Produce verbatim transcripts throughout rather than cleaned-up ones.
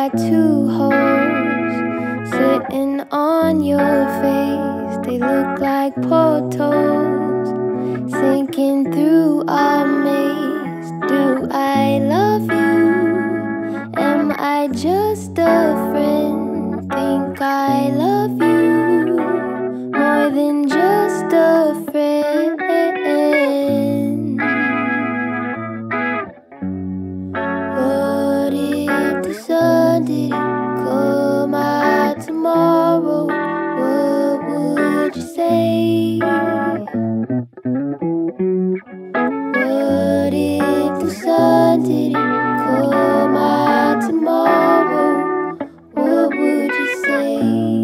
got two holes sitting on your face. They look like portals sinking through our maze. Do I love you? Am I just a friend? Think I love you more than just a friend. What if the sun didn't come out tomorrow? What would you say? What if the sun didn't come out tomorrow? What would you say?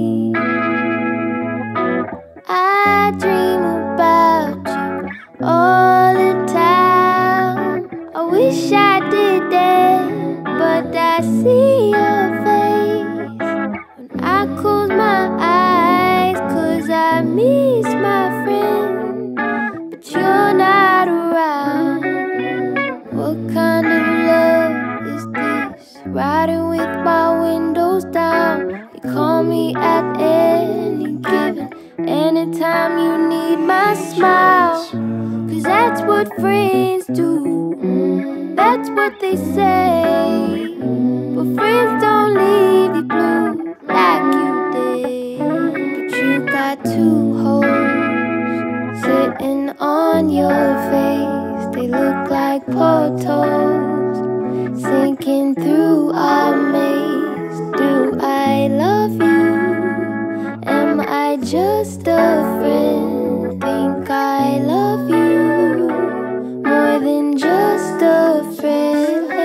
I dream about you all the time. I wish I did that, but I see your face when I close my eyes, 'cause I miss my friend, but you're not around. What kind of love is this? Riding with my windows down. You call me at any given, anytime you need my smile, 'cause that's what friends do. That's what they say, but friends don't leave you blue like you did. But you got two holes sitting on your face. They look like portals sinking through our maze. Do I love you? Am I just a friend? Think I love you more than just a friend.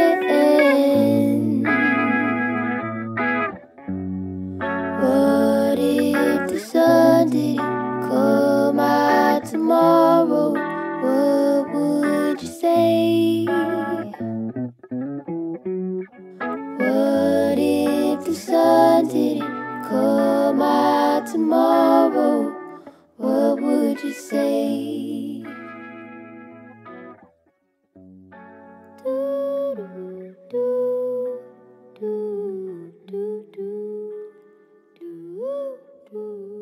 What if the sun didn't come out tomorrow? What would you say? What if the sun didn't come out tomorrow? What would you say? Do, do, do, do, do, do, do.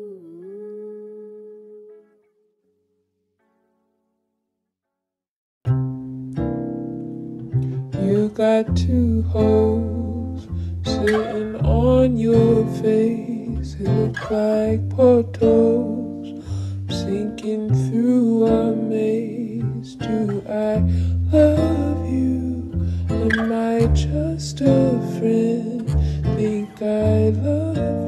You got two holes sitting on your face. They look like portals sinking through a maze. Do I love you? Am I just a friend? Think I love